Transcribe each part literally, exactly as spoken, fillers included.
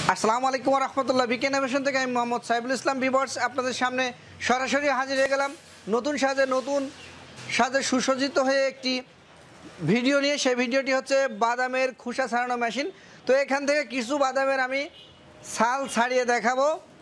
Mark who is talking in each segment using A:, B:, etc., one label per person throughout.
A: আসসালামু আলাইকুম ওয়া রাহমাতুল্লাহ। বিকে ইনোভেশন থেকে আমি মোহাম্মদ সাইফুল ইসলাম ভিউয়ার্স আপনাদের সামনে সরাসরি হাজির হয়ে গেলাম নতুন সাজে নতুন সাজে সুসজ্জিত হয়ে একটি ভিডিও নিয়ে। সেই ভিডিওটি হচ্ছে বাদামের খোসা ছাড়ানো মেশিন। তো এখান থেকে কিছু বাদামের আমি ছাল ছাড়িয়ে দেখাবো।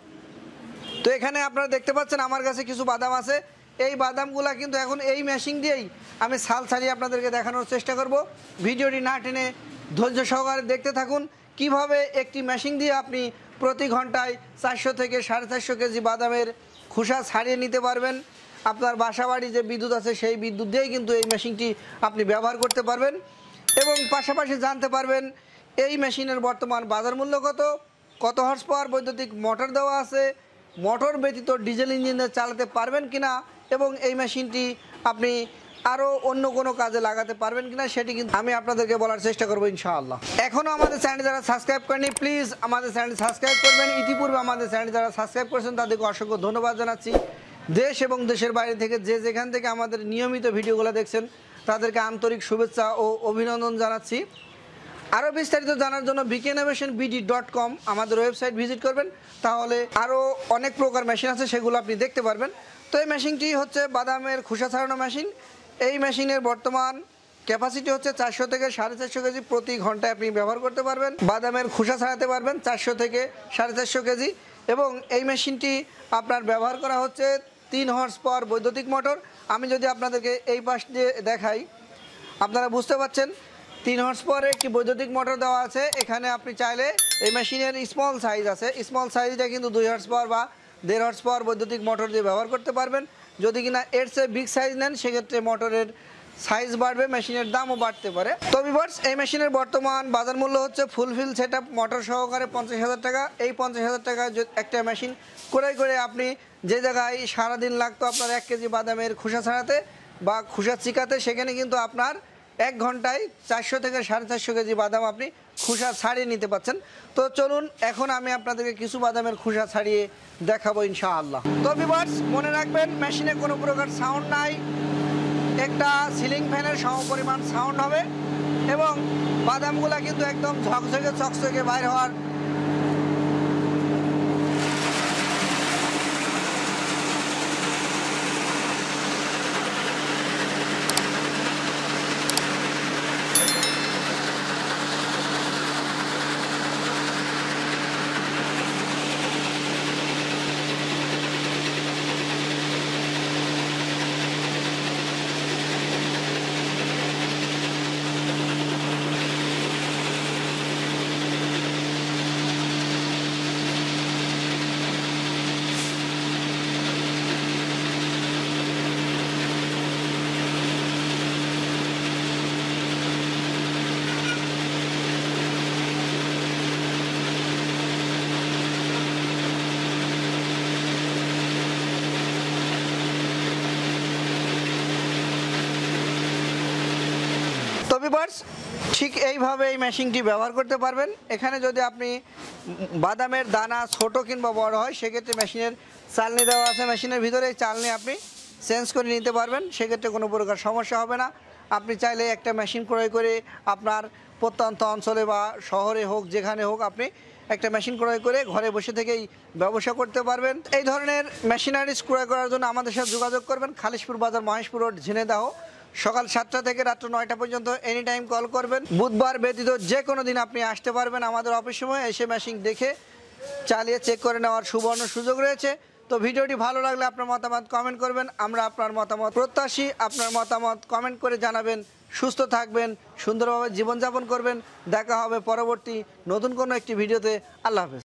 A: তো এখানে আপনারা দেখতে পাচ্ছেন আমার কাছে কিছু বাদাম আছে। এই বাদামগুলো কিন্তু এখন এই মেশিন দিয়েই আমি ছাল ছাড়িয়ে আপনাদেরকে দেখানোর চেষ্টা করব। ভিডিওটি না টেনে ধৈর্য সহকারে দেখতে থাকুন কিভাবে একটি মেশিন দিয়ে আপনি প্রতি ঘন্টায় চারশো থেকে সাড়ে চারশো কেজি বাদামের খোসা ছাড়িয়ে নিতে পারবেন। আপনার বাসাবাড়ি যে বিদ্যুৎ আছে সেই বিদ্যুৎ দিয়েই কিন্তু এই মেশিনটি আপনি ব্যবহার করতে পারবেন এবং পাশাপাশি জানতে পারবেন এই মেশিনের বর্তমান বাজার মূল্য কত, কত হর্স পাওয়ার বৈদ্যুতিক মোটর দেওয়া আছে, মোটর ব্যতীত ডিজেল ইঞ্জিনে চালাতে পারবেন কিনা এবং এই মেশিনটি আপনি আরও অন্য কোনো কাজে লাগাতে পারবেন কিনা সেটি কিন্তু আমি আপনাদেরকে বলার চেষ্টা করবো ইনশাআল্লাহ। এখনও আমাদের চ্যানেল যারা সাবস্ক্রাইব করেনি প্লিজ আমাদের চ্যানেল সাবস্ক্রাইব করবেন। ইতিপূর্বে আমাদের চ্যানেল যারা সাবস্ক্রাইব করেছেন তাদেরকে অসংখ্য ধন্যবাদ জানাচ্ছি। দেশ এবং দেশের বাইরে থেকে যে যেখান থেকে আমাদের নিয়মিত ভিডিওগুলো দেখছেন তাদেরকে আন্তরিক শুভেচ্ছা ও অভিনন্দন জানাচ্ছি। আরও বিস্তারিত জানার জন্য BK innovation BD dot com আমাদের ওয়েবসাইট ভিজিট করবেন, তাহলে আরও অনেক প্রকার মেশিন আছে সেগুলো আপনি দেখতে পারবেন। তো এই মেশিনটি হচ্ছে বাদামের খোসা ছাড়ানো মেশিন। এই মেশিনের বর্তমান ক্যাপাসিটি হচ্ছে চারশো থেকে সাড়ে চারশো কেজি প্রতি ঘন্টায় আপনি ব্যবহার করতে পারবেন। বাদামের খোসা ছাড়াতে পারবেন চারশো থেকে সাড়ে চারশো কেজি এবং এই মেশিনটি আপনার ব্যবহার করা হচ্ছে তিন হর্স পাওয়ার বৈদ্যুতিক মোটর। আমি যদি আপনাদেরকে এই পাশ দিয়ে দেখাই আপনারা বুঝতে পারছেন তিন হর্স পাওয়ারের একটি বৈদ্যুতিক মোটর দেওয়া আছে। এখানে আপনি চাইলে এই মেশিনের স্মল সাইজ আছে, স্মল সাইজটা কিন্তু দুই হর্স পাওয়ার বা দেড় হর্স পাওয়ার বৈদ্যুতিক মোটর দিয়ে ব্যবহার করতে পারবেন। যদি কিনা এর চেয়ে বিগ সাইজ নেন সেক্ষেত্রে মোটরের সাইজ বাড়বে, মেশিনের দামও বাড়তে পারে। তো ভিউয়ার্স এই মেশিনের বর্তমান বাজার মূল্য হচ্ছে ফুলফিল সেট আপ মোটর সহকারে পঞ্চাশ হাজার টাকা। এই পঞ্চাশ হাজার টাকায় একটা মেশিন করে করে আপনি যে জায়গায় সারাদিন লাগতো আপনার এক কেজি বাদামের খোসা ছাড়াতে বা খোসা চিকাতে, সেখানে কিন্তু আপনার এক ঘন্টায় চারশো থেকে সাড়ে চারশো কেজি বাদাম আপনি খোসা ছাড়িয়ে নিতে পারছেন। তো চলুন এখন আমি আপনাদেরকে কিছু বাদামের খোসা ছাড়িয়ে দেখাবো ইনশাআল্লাহ। তো ভিউয়ার্স মনে রাখবেন মেশিনে কোনো প্রকার সাউন্ড নাই, একটা সিলিং ফ্যানের সমপরিমাণ সাউন্ড হবে এবং বাদামগুলা কিন্তু একদম ঝকঝকে চকচকে বাইর হওয়ার ভিউয়ার্স ঠিক এইভাবে এই মেশিনটি ব্যবহার করতে পারবেন। এখানে যদি আপনি বাদামের দানা ছোট কিংবা বড় হয় সেক্ষেত্রে মেশিনের চালনি দেওয়া আছে, মেশিনের ভিতরে এই চালনি আপনি চেঞ্জ করে নিতে পারবেন, সেক্ষেত্রে কোনো প্রকার সমস্যা হবে না। আপনি চাইলে একটা মেশিন ক্রয় করে আপনার প্রত্যন্ত অঞ্চলে বা শহরে হোক যেখানে হোক আপনি একটা মেশিন ক্রয় করে ঘরে বসে থেকেই ব্যবসা করতে পারবেন। এই ধরনের মেশিনারিজ ক্রয় করার জন্য আমাদের সাথে যোগাযোগ করবেন। খালিশপুর বাজার, মহেশপুর রোড, ঝিনেদাহ। সকাল সাতটা থেকে রাত্র নয়টা পর্যন্ত এনি টাইম কল করবেন। বুধবার ব্যতীত যে কোনো দিন আপনি আসতে পারবেন আমাদের অফিস সময়, এসে মেশিন দেখে চালিয়ে চেক করে নেওয়ার সুবর্ণ সুযোগ রয়েছে। তো ভিডিওটি ভালো লাগলে আপনার মতামত কমেন্ট করবেন, আমরা আপনার মতামত প্রত্যাশী। আপনার মতামত কমেন্ট করে জানাবেন। সুস্থ থাকবেন, সুন্দরভাবে জীবনযাপন করবেন। দেখা হবে পরবর্তী নতুন কোনো একটি ভিডিওতে। আল্লাহ হাফেজ।